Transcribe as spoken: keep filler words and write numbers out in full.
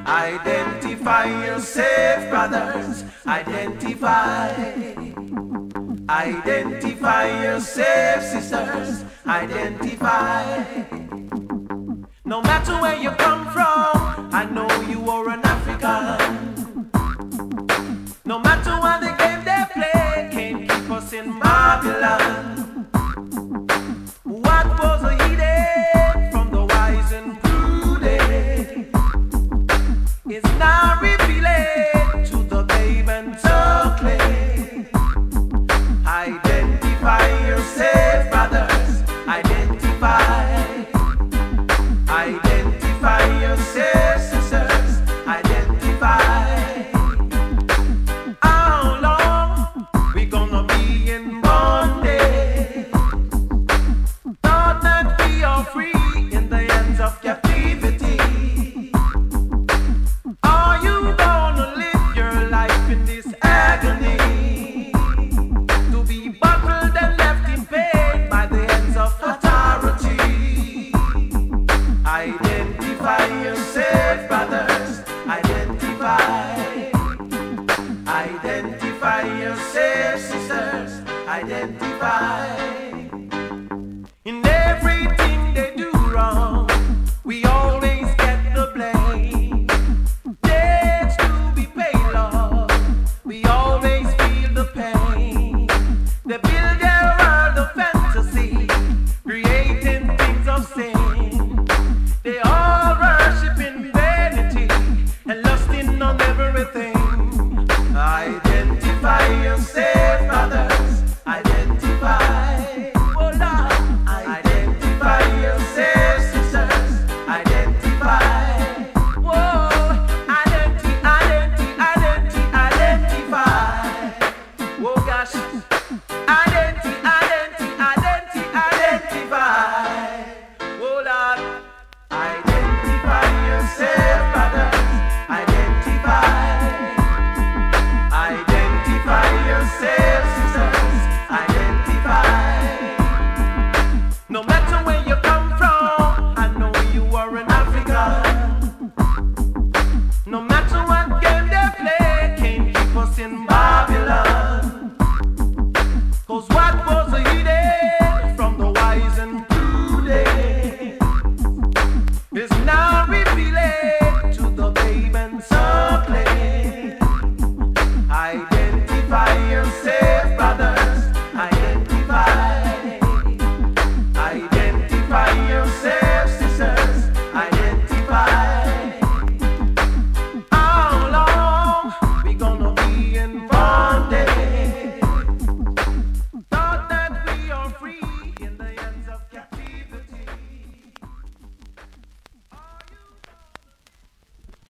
Identify yourself, brothers. Identify. Identify yourself, sisters. Identify. No matter where you come from, I know you are an African. No matter what the game they play, can't keep us in Babylon. What was hidden from the wise and prudent is now revealing.